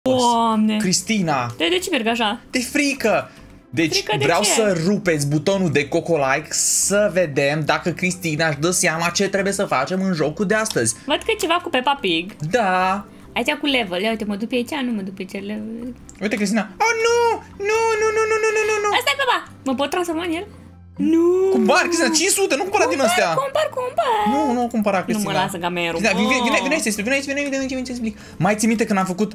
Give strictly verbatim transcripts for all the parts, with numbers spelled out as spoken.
Doamne! Cristina! De, de ce merg așa? De frică! Deci frică de vreau ce? să rupeți butonul de Coco-like să vedem dacă Cristina își dă seama ce trebuie să facem în jocul de astăzi. Văd că e ceva cu Peppa Pig. Da! Aici cu level. Ia uite, mă duc pe aici, nu mă duc pe ce level. Uite, Cristina. Oh, nu! Nu, nu, nu, nu, nu, nu, nu! Asta e Peppa! Mă pot transforma în el? Nu! Cumpăr, Cristina, cinci sute, nu cumpăra din astea! Cumpăr, cumpăr! Nu, nu cumpăra, Cristina. Nu mă lasă gamerul. Cristina, vine, vine, vine aici, vine aici, vine aici, vine aici, vine aici, explic. Mai ții minte când am făcut...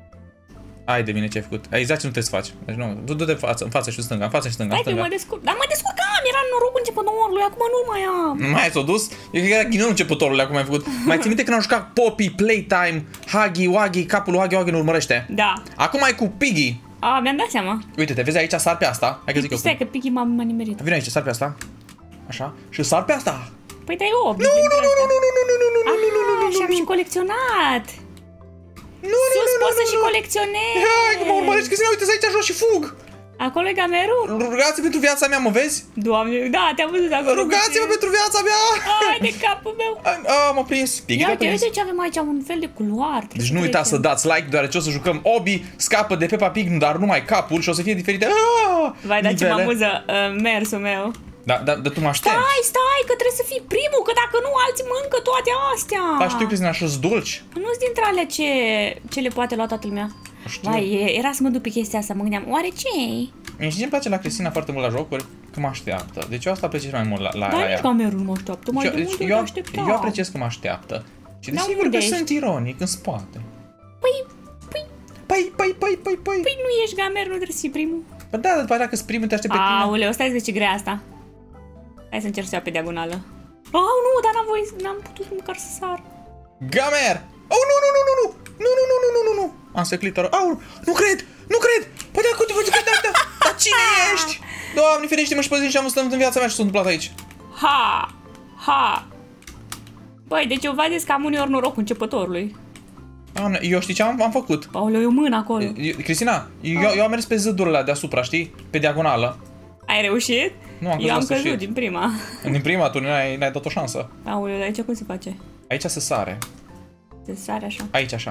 Ai de mine ce ai făcut. Exact ce nu trebuie să faci. Deci nu, du de față, în față și în stânga, în față și stânga, Hai stânga. că mă descurc. Dar mă descurcam, era norocul începătorului, acum nu mai am. Nu mai ai s-o dus? Eu cred că era ghinionul începătorului acum ai făcut. Mai ții minte când am jucat Poppy, Playtime, Huggy, Wuggy, capul lui Huggy Wuggy ne urmărește. Da. Acum ai cu Piggy. A, mi-am dat seama. Uite-te, vezi aici, sar pe asta. Hai că zic eu. Stai că Piggy m-a nimerit. Vine aici, sar pe asta. Așa. Și sar pe asta. Păi dai o. Nu, nu, nu, nu, nu, nu, nu, nu, nu, nu, nu, nu, și am și colecționat. Nu, nu, Sus nu, poți nu, să nu, și nu. colecționezi. Hai că mă urmărești, Cristina, uite-ți aici jos și fug. Acolo e gamerul? Rugați-vă pentru viața mea, mă vezi? Doamne, da, te-am văzut acolo. Rugați-vă pentru viața mea. Ai de capul meu. Ah, m-a prins. Piggy Ia te-a uite, prins. uite ce avem aici, un fel de culoar. Deci nu uitați să dați like, deoarece o să jucăm Obi, scapă de Peppa Pig, dar numai capul și o să fie diferite. Ah, Vai, dar ce mă nivele. amuză uh, mersul meu. Da, da, dar tu mă aștepți. Stai, stai, că trebuie să fii primul, că dacă nu, alții mănâncă toate astea. Da, știu, Cristina, așa-s dulci. Nu-s dintre alea ce, ce le poate lua toată lumea. Știu. Vai, e- era să mă duc pe chestia asta, mă gândeam, oare ce e? Mie și ce-mi place la Cristina foarte mult la jocuri, că mă așteaptă. Deci eu asta apreciez mai mult la, la, Dar la nici ea. gamerul nu mă așteaptă, mai Deci de eu, mult deci eu, eu, așteptam. eu apreciez că mă așteaptă. Și Dar desigur unde că ești? sunt ironic în spate. Păi, păi, Păi, păi, păi, păi, păi. păi nu ești gamer, nu trebuie să fii primul. Păi da, după aceea că-s primul, te aștept pe tine. Aoleu, stai să vezi ce grea asta. Hai să încerc să iau pe diagonală. Au, nu, dar n-am voie, n-am putut măcar să sar. Gamer! Oh, nu, nu, nu, nu, nu! Nu, nu, nu, nu, nu, nu, nu! Am seclit ăla. Au, nu cred! Nu cred! Păi da, uite, uite, uite, uite! Dar cine ești? Doamne, ferește-mă și păzi și am văzut în viața mea și s-a întâmplat aici. Ha! Ha! Băi, deci eu vedeți că am uneori noroc începătorului. Doamne, eu știi ce am, am făcut? Aoleu, e o mână acolo. Eu, Cristina, eu, eu am mers pe zădurile deasupra, știi? Pe diagonală. Ai reușit? Nu, am Eu am căzut la căzut sfârșit. din prima. Din prima, tu n-ai, n-ai dat o șansă. Aoleu, dar aici cum se face? Aici se sare. Se sare așa. Aici, așa.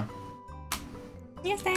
Este!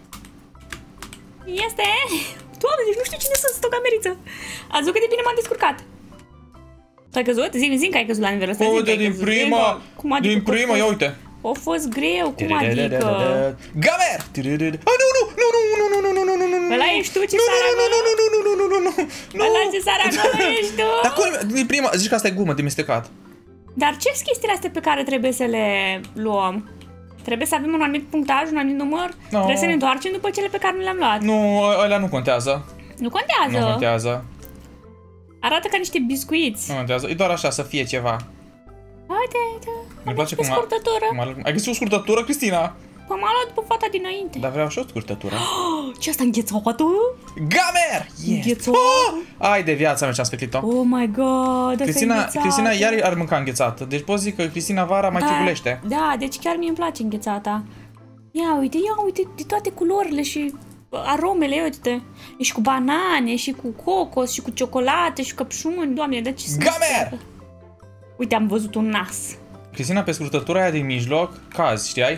Este! Doamne, deci nu știu cine sunt, sunt o cameriță. Ați văzut cât de bine m-am descurcat. Tu ai căzut? Zi-mi, zi că ai căzut la nivelul ăsta. zi că Uite, ai din căzut. prima, Cum adică din că a prima, fost- ia uite. A fost greu, cum adică? Gamer! Ah, nu, nu, nu, nu, nu, nu, nu, nu, nu, nu, nu, nu. Ăla ești tu, ce Nu, sar nu, nu, acolo? nu, nu, nu, nu, nu, nu, nu. Ăla ce sar acolo ești tu? Dar cum, din prima, zici că asta e gumă de mestecat. Dar ce sunt chestiile astea pe care trebuie să le luăm? Trebuie să avem un anumit punctaj, un anumit număr? No. Trebuie să ne întoarcem după cele pe care nu le-am luat? Nu, ălea nu contează. Nu contează. Nu contează. Arată ca niște biscuiți. Nu contează. E doar așa să fie ceva. Uite, uite. Mi Am place pe cum a- scurtătură. cum a- Ai găsit o scurtătură, Cristina? Păi m-a luat după fata dinainte. Dar vreau și o scurtătură. Oh, ce asta înghețată? Gamer! Yes! Înghețată? Oh! Ai de viața mea ce am speclit-o. Oh my god, asta Cristina, e înghețată. Cristina iar ar mânca înghețată. Deci poți zic că Cristina vara mai Da, ciugulește. Da, deci chiar mie îmi place înghețata. Ia uite, ia uite de toate culorile și aromele, ia uite. E și cu banane, și cu cocos, și cu ciocolată, și cu căpșuni. Doamne, dar ce Gamer! Uite, am văzut un nas. Cristina, pe scurtătura aia din mijloc, cazi, știai?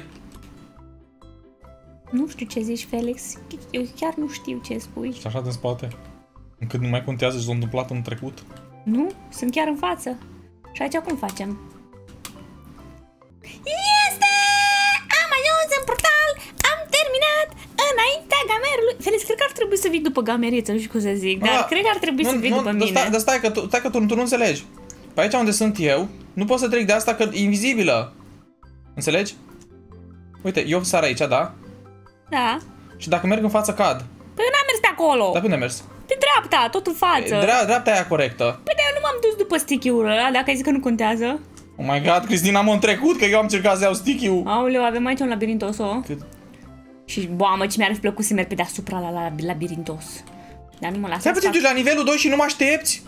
Nu știu ce zici, Felix. Eu chiar nu știu ce spui. Și așa din spate. Încât nu mai contează ce s-a întâmplat în trecut. Nu? Sunt chiar în față. Și aici cum facem? Este! Am ajuns în portal! Am terminat înaintea gamerului. Felix, cred că ar trebui să vii după gameriță, nu știu cum să zic, dar Ah, cred că ar trebui nu, să vii nu, după dar mine. Stai, dar stai că tu, stai că tu, tu nu înțelegi. Pe aici unde sunt eu, nu pot să trec de asta că e invizibilă. Înțelegi? Uite, eu sar aici, da? Da. Și dacă merg în față, cad. Păi eu n-am mers pe acolo. Dar unde ai mers? Pe dreapta, tot în față. Drea, dreapta aia corectă. Păi dar eu nu m-am dus după sticky-ul ăla, dacă ai zis că nu contează. Oh my god, Cristina, m-am trecut că eu am încercat să iau sticky-ul. Aoleu, avem aici un labirintos, o. Cât? Și, boamă, ce mi-ar fi plăcut să merg pe deasupra la, la labirintos. Dar nu mă lasă Stai să puțin, tu fac. ești la nivelul doi și nu mă aștepți?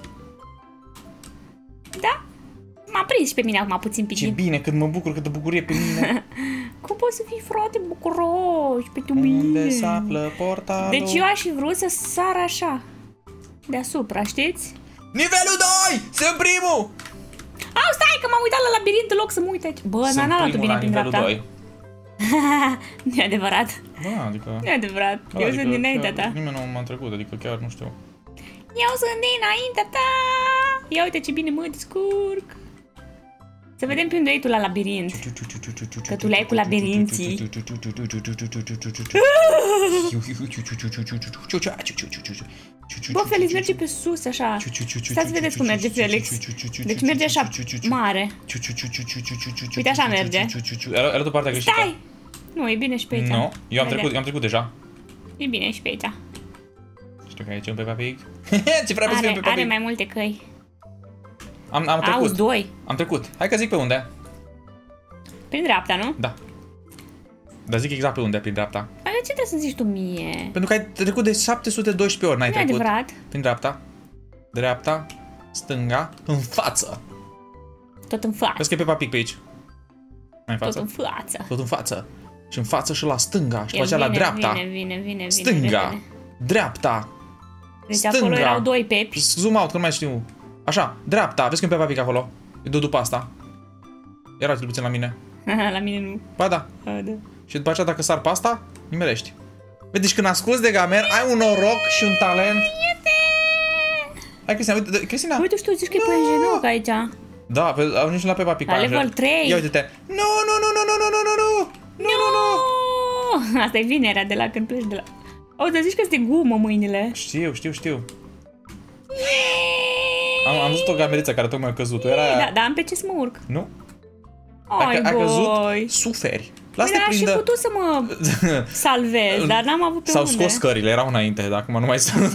Da? M-a prins și pe mine acum puțin Ce pitin. bine, cât mă bucur, câtă bucurie pe mine. Cum poți să fii, frate, bucuroși pentru Unde mine? se află portalul? Deci eu aș fi vrut să sar așa. Deasupra, știți? Nivelul doi! Sunt primul! Au, stai că m-am uitat la labirint în loc să mă uit aici. Bă, Sunt n-a luat primul bine la prin nivelul dreapta. doi. Nu e adevărat. Da, adică... Nu e adevărat. Da, Eu adică sunt dinaintea chiar ta. Nimeni nu m-a trecut, adică chiar nu știu. Eu sunt dinaintea ta. Ia uite ce bine mă descurc. Să vedem pe unde ai tu la labirint. Că tu le-ai cu labirinții. Bă, Felix merge pe sus, așa. Stai să vedeți cum merge Felix. Deci merge așa mare. Uite, așa merge. Era tu partea greșită. Stai! Nu, e bine și pe aici. Nu, eu am trecut, eu am trecut deja. E bine și pe aici. Știu că aici e un Peppa Pig. Ce prea Are, pe Peppa are Pig. mai multe căi. Am, am trecut. Auzi, doi. Am trecut. Hai că zic pe unde. Prin dreapta, nu? Da. Dar zic exact pe unde, prin dreapta. Dar de ce trebuie să zici tu mie? Pentru că ai trecut de șapte sute doisprezece ori, n-ai Nu e trecut. adevărat. Prin dreapta. Dreapta. Stânga. În față. Tot în față. Vezi că e Peppa Pig pe aici. Mai în Tot față. în față. Tot în față. Și în față și la stânga. Și El după aceea la vine, dreapta. Vine, vine, vine, vine. Stânga. Vine. Dreapta. Deci Stânga. acolo erau doi pepi. Zoom out, că nu mai știu. Așa, dreapta. Vezi că e Peppa Pig acolo. E de după asta. Era cel puțin la mine. La mine nu. Ba da. A, da. Și după aceea dacă sar pe asta, nimerești. Vezi, deci când asculti de Gamer, ai un noroc și un talent. Hai, Cristina, uite, Cristina. Uite, și tu zici că e păianjenoc aici. Da, pe, au nici la Peppa Pig. La level trei. Ia uite-te. Nu, nu, nu, nu, nu, nu, nu, nu, nu, nu, nu, nu. Asta e vinerea de la când pleci de la... O, dar zici că este gumă mâinile. Știu, știu, știu. Am, am văzut o gameriță care tocmai a căzut. Era aia... Da, dar am pe ce să mă urc. Nu? Ai, Ai căzut, boi. suferi. Păi Lasă-te da, și prindă... putut să mă salvez, dar n-am avut pe S-au unde. scos scările, erau înainte, dar acum nu mai sunt.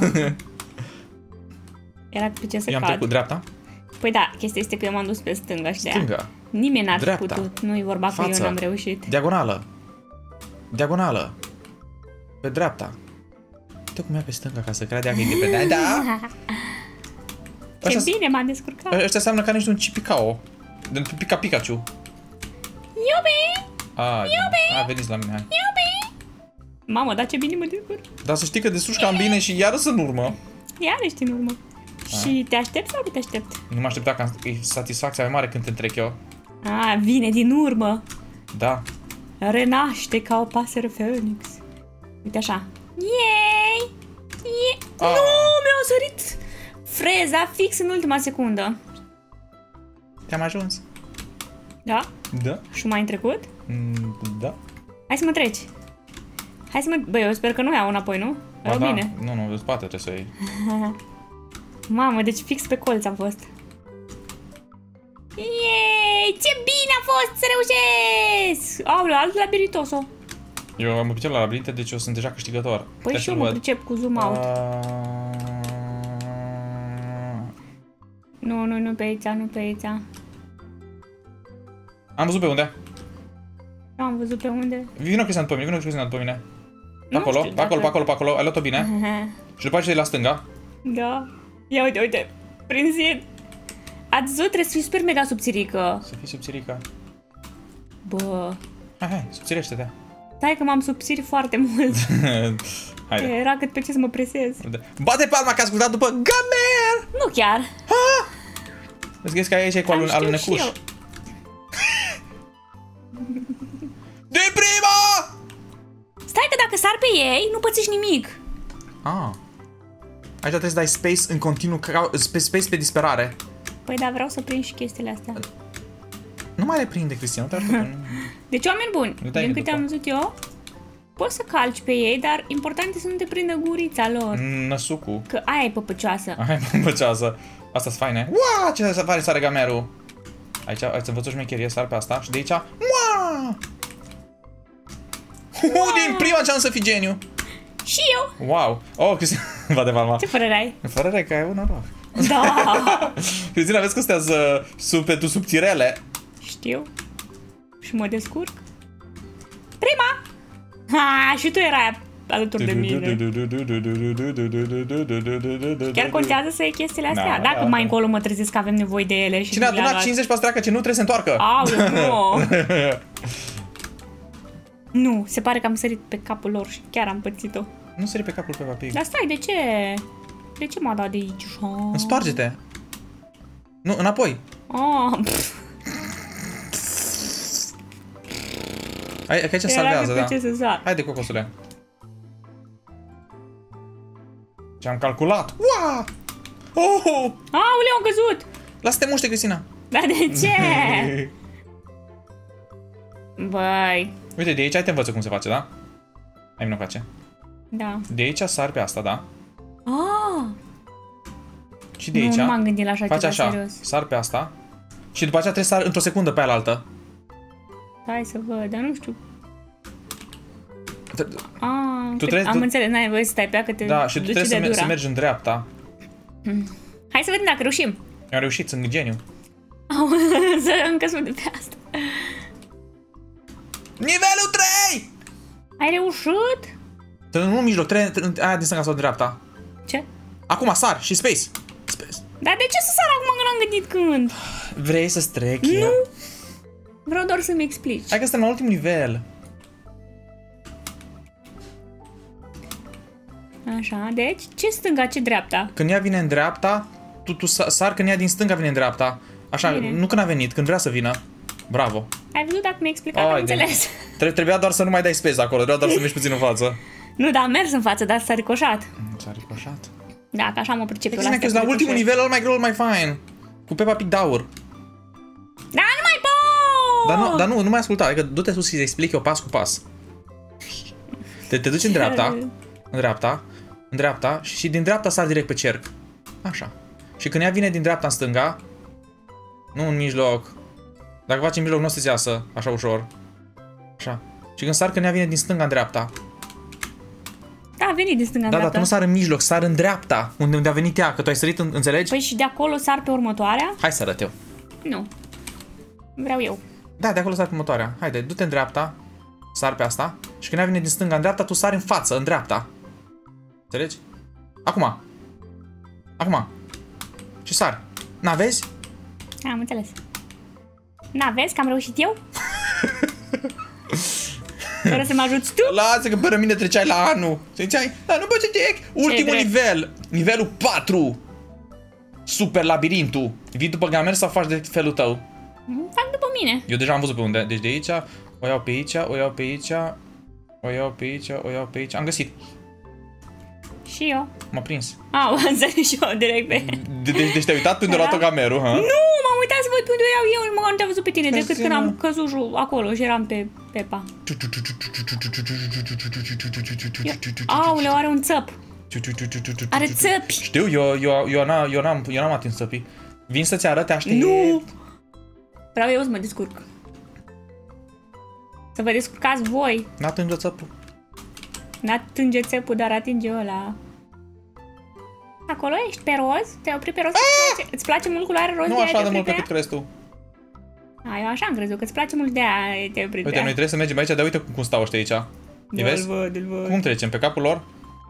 Era pe ce să Eu am cad. trecut dreapta. Păi da, chestia este că eu m-am dus pe stânga și de aia. Stânga. Nimeni n-ar fi Dreapta. putut. Nu-i vorba că Față. eu n-am reușit. Diagonală. Diagonală. Pe dreapta. Uite cum ia pe stânga ca să credea că e independent. Da. Ce Așa, bine m-am descurcat. ăștia seamnă ca niște un Chipicao. De Pica Pikachu. Iubi! A, a, veniți la mine, hai. Iubi! Mamă, dar ce bine mă descurc. Dar să știi că descurci cam bine și iară în urmă. Iar ești în urmă. Și te aștept sau nu te aștept? Nu mă aștepta că e satisfacția mai mare când te întrec eu. A, vine din urmă. Da. Renaște ca o pasăre Phoenix. Uite așa. Yay! Yay! Ah. Nu, mi-a sărit freza fix în ultima secundă. Te-am ajuns. Da? Da. Și mai în trecut? Mm, da. Hai să mă treci. Hai să mă... Băi, eu sper că nu iau înapoi, nu? Ba Rău da. bine. Nu, nu, în spate trebuie să iei. Mamă, deci fix pe colț am fost. Yay! Ce bine a fost să reușesc! Aoleu, alt labiritoso. Eu am pricep la labirinte, deci eu sunt deja câștigător. Păi și eu mă pricep cu zoom out. Nu, nu, nu pe aici, nu pe aici. Am văzut pe unde. Nu am văzut pe unde. Vină Cristian după mine, vină Cristian după mine. Pe Nu acolo, știu pe acolo, dacă- pe acolo, pe acolo, ai luat-o bine. Și după aceea de la stânga. Da. Ia uite, uite. Prin zid. Ați văzut? Trebuie să fii super mega subțirică. Să fii subțirica. Bă. Hai, hai, subțirește-te. Stai că m-am subțiri foarte mult. Haide. Era cât pe ce să mă presez. Bate palma că ai ascultat după Gamer! Nu chiar. Ha! Vezi că aici e cu Am alun știut alunecuș. și eu. De prima! Stai că dacă sar pe ei, nu pățești nimic. Ah. Aici trebuie să dai space în continuu, ca- sp- space pe disperare. Păi da, vreau să prind și chestiile astea. Nu mai le prinde, Cristian, nu te ajută. Deci, oameni buni, Nu dai din câte după. am văzut eu, poți să calci pe ei, dar important e să nu te prindă gurița lor. Năsucu. Că aia e păpăcioasă. Hai, mă, băcează. Asta-s faine. Ua, ce safari sare gamerul. Aici, aici învăț o șmecherie, sar pe asta și de aici... Mua! Hu, din prima ce am să fii geniu. Și eu. Wow. Oh, Cristina, va de palma. Ce părere ai? Fără re că ai un noroc. Da. Cristina, vezi că stează sub pe tu subțirele. Știu. Și mă descurc. Prima! Ha, și tu erai alături de mine. Chiar contează să iei chestiile astea? Da, Dacă da, mai da. încolo mă trezesc că avem nevoie de ele și Cine a le-a adunat luat. cincizeci pe asta că ce nu trebuie să întoarcă? Aoleu, nu! Nu, se pare că am sărit pe capul lor și chiar am pățit-o. Nu sări pe capul pe Pig. Dar stai, de ce? De ce m-a dat de aici? Sparge-te. Nu, înapoi. Oh, pf, Aici Ai, că aici salvează, da. Ce să sar. Haide, cocosule. Ce-am calculat. Wow! Oh! Aoleu, am căzut! Lasă-te muște, Cristina. Dar de ce? Băi. Uite, de aici, hai te învăță cum se face, da? Hai, nu face. Da. De aici sar pe asta, da? Ah! Și de aici Nu m-am gândit la așa faci ceva, așa, serios. sar pe asta. Și după aceea trebuie să sar într-o secundă pe alaltă. Hai să văd, dar nu știu. Ah, Tu trebuie, am tu... înțeles, n-ai voie să stai pe ea că te Da, și tu trebuie să, de mer dura. să mergi în dreapta. Hai să vedem dacă reușim. Eu am reușit, sunt geniu. Au, să am căzut de pe asta. Nivelul trei! Ai reușit? Nu în mijloc, trebuie aia din stânga sau din dreapta. Ce? Acum sar și space. Space. Dar de ce să sar acum că n-am gândit când? Vrei să-ți trec Nu. eu? Vreau doar să-mi explici. Hai că suntem la ultimul nivel. Așa, deci, ce stânga, ce dreapta? Când ea vine în dreapta, tu, tu sar când ea din stânga vine în dreapta. Așa, Bine. nu când a venit, când vrea să vină. Bravo. Ai văzut dacă mi-ai explicat, am Ai, înțeles. Tre trebuia doar să nu mai dai space acolo, trebuia doar să mergi puțin în față. Nu, dar am mers în față, dar s-a ricoșat. S-a ricoșat. Da, că așa mă pricep eu la Cristina, astea că cu la ultimul ricoșet. nivel, all mai greu, all mai fine. Cu Peppa Pig de aur. Da, nu mai pot! Dar nu, dar nu, nu mai asculta, adică du-te sus și-ți explic eu pas cu pas. Te, te duci în dreapta, în dreapta, în dreapta și, și din dreapta sar direct pe cerc. Așa. Și când ea vine din dreapta în stânga, nu în mijloc. Dacă faci în mijloc, nu o să-ți iasă așa ușor. Așa. Și când sar când ea vine din stânga în dreapta. Da, a venit din stânga în Da, dar dreapta. tu nu sar în mijloc, sar în dreapta, unde, unde a venit ea, că tu ai sărit, în, înțelegi? Păi și de acolo sar pe următoarea? Hai să arăt eu. Nu. Vreau eu. Da, de acolo sar pe următoarea. Haide, du-te în dreapta, sar pe asta și când ea vine din stânga în dreapta, tu sari în față, în dreapta. Înțelegi? Acum. Acum. Și sar. N-aveți? Am înțeles. Na, vezi că am reușit eu? Fără să mă ajuți tu? Lasă că pe mine treceai la anul. Ziceai, dar nu poți să trec. Ultimul drept. nivel. Nivelul patru. Super labirintul. Vii după Gamer sau faci de felul tău? Fac după mine. Eu deja am văzut pe unde. Deci de aici, o iau pe aici, o iau pe aici, o iau pe aici, o iau pe aici. Am găsit. Și eu. M-a prins. Au, am înțeles și eu direct pe... De, de, deci te-ai uitat pe unde a luat-o Gamerul, ha? Nu, m-am uitat să văd pe unde iau eu, măcar nu te-am văzut pe tine, decât când am căzut ju- acolo și eram pe Peppa. Aoleu, are un țăp. Are țăpi. Știu, eu, eu, eu, n-am, eu, n-am, eu n-am atins țăpii. Vin să-ți arăte, aștept. Nu! Vreau eu să mă descurc. Să vă descurcați voi. N-atingă țăpul. N-atinge țepul, dar atinge ăla. Acolo ești pe roz? Te-ai oprit pe roz? Îți place, îți place mult culoarea roz? Nu de aia așa te-ai de mult oprit pe cât pe ea? crezi tu. A, eu așa am crezut, că îți place mult de aia te-ai oprit Uite, pe noi ea. trebuie să mergem aici, dar uite cum, cum stau ăștia aici. Îi Da, vezi? îl văd, îl văd. Cum trecem? Pe capul lor?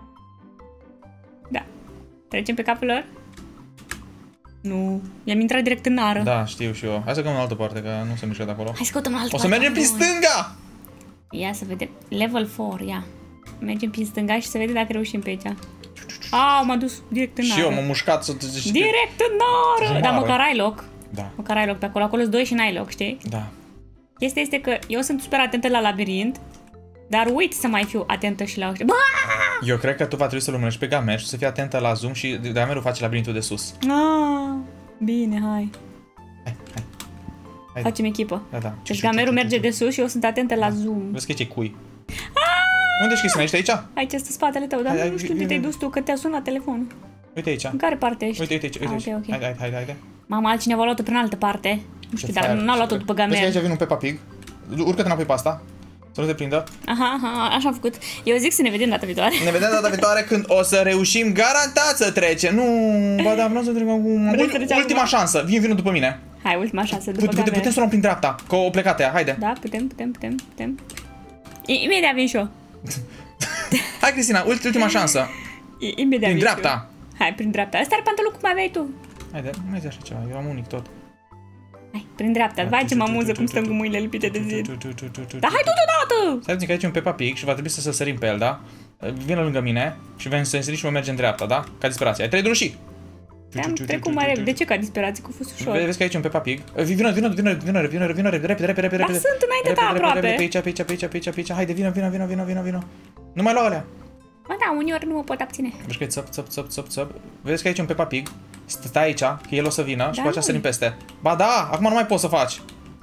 Da. Trecem pe capul lor? Nu. I-am intrat direct în nară. Da, știu și eu. Hai să căutăm în altă parte, că nu se mișcă de acolo. Hai să căutăm în altă O să parte. mergem prin Bun. stânga! Ia să vedem. Level patru, ia. Mergem prin stânga și să vedem dacă reușim pe aici. A, m-a dus direct în nară. Și eu m-am mușcat să te zici. Direct în nară! Dar Jumătate. măcar ai loc. Da, Măcar ai loc pe acolo. Acolo-s doi și n-ai loc, știi? da. Chestia este că eu sunt super atentă la labirint, dar uit să mai fiu atentă și la ăștia. Bă! Eu cred că tu va trebui să-l urmărești pe Gamer și să fii atentă la zoom și Gamerul face labirintul de sus. Ah, bine, hai. Hai, hai. Hai. Facem echipă. Da, da. Deci gamerul merge de sus și eu sunt atentă la zoom. Vezi că e ce cui. Unde ești, Cristina? Ești aici? Aici este spatele tău, dar Hai, hai, nu știu unde vine, te-ai vine. dus tu, că te-a sunat telefonul. Uite aici. În care parte ești? Uite, uite aici. Uite Ah, aici. ok, ok. Haide, haide, haide, haide. Mama, altcineva a luat-o prin altă parte. Nu știu, dar n-a luat-o după Vezi că aici gamer. vine un Peppa Pig. Urcă-te înapoi pe asta. Să nu te prindă. Aha, aha, așa am făcut. Eu zic să ne vedem data viitoare. Ne vedem data viitoare când o să reușim garantat să trecem. Nu, ba da, vreau să trecem acum. Vrei să trecem Ultima acum? șansă. Vin, vină după mine. Hai, ultima șansă după Putem, gamer. putem să luăm prin dreapta, că o plecat ea. Haide. Da, putem, putem, putem, putem. I- Imediat vin și eu. Hai, Cristina, ulti- ultima șansă. I- Imediat Prin vin și dreapta. eu. Hai, prin dreapta. Ăsta are pantalonul cum aveai tu. Haide, nu mai zi așa ceva. Eu am unic tot. Hai, prin dreapta. Vai ce mă amuză cum stăm cu mâinile lipite de zid. Dar hai tu deodată! Stai puțin că aici e un Peppa Pig și va trebui să să sărim pe el, da? Vine lângă mine și vrem să însărim și mă merge în dreapta, da? Ca disperație. Ai trei drumuri și... Am trecut mai repede. De ce? Că a disperat, că a fost ușor. Vezi că aici e un Peppa Pig. Vino, vino, vino, vino, vino, vino, repede, repede, repede, repede. Dar sunt înainte ta aproape. Pe aici, pe aici, pe aici, pe aici, pe aici. Haide, vino, vino, vino, vino, vino, vino. Nu mai lua alea. Bă, da, uneori nu mă pot abține. Vezi că e țăp, țăp, țăp, țăp, țăp. Vezi că aici e un Peppa Pig. Stai aici, că el o să vină și Da, pe aceea sărim peste. Ba da, acum nu mai poți să faci.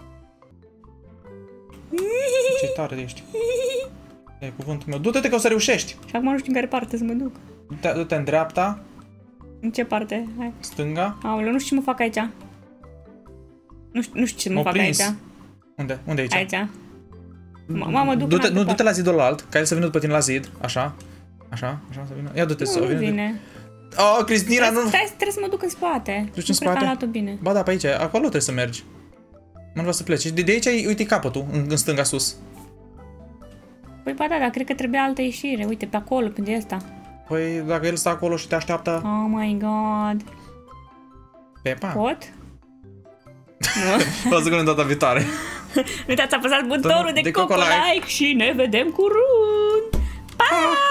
Ce tare ești. E cuvântul meu. Du-te că o să reușești. Și acum nu știu în care parte să mă duc. Du-te, du-te în dreapta, În ce parte? Hai. stânga. Aoleu, nu știu ce mă fac aici. Nu știu, nu știu ce mă M-au fac prins. aici. Unde? Unde aici? Aici. Mamă, duc Du-te, în nu, altă du-te la zidul alt, ca el să vină după tine la zid. Așa. Așa, așa să vină. Ia du-te să parte. Nu vină. vine. Oh, Cristina, nu. Stai, trebuie să mă duc în spate. Duci Nu în cred că spate? am luat-o bine. Ba da, pe aici, acolo trebuie să mergi. Nu vreau să pleci. De, de aici, uite capătul, în, în stânga sus. Păi ba da, dar cred că trebuia altă ieșire. Uite, pe acolo, pe ăsta. Păi, dacă el stă acolo și te așteaptă... Oh my god. Pepa? Pot? Nu. O să gândim data viitoare. Uitați, apăsați butonul De de coco coco like. like și ne vedem curând. Pa!